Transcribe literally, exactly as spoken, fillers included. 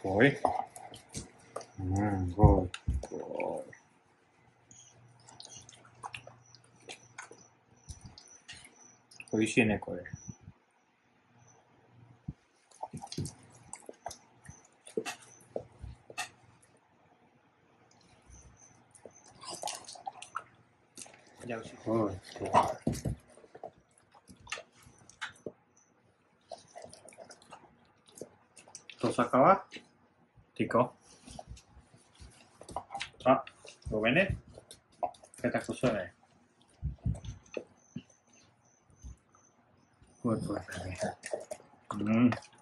ごい。うん、ごい。ごい。美味しいね、これ。じゃあ、すごい。Tosaka wa? Tiko? Ah, go bene? Questa cos'è? Come puoi fare? Mm.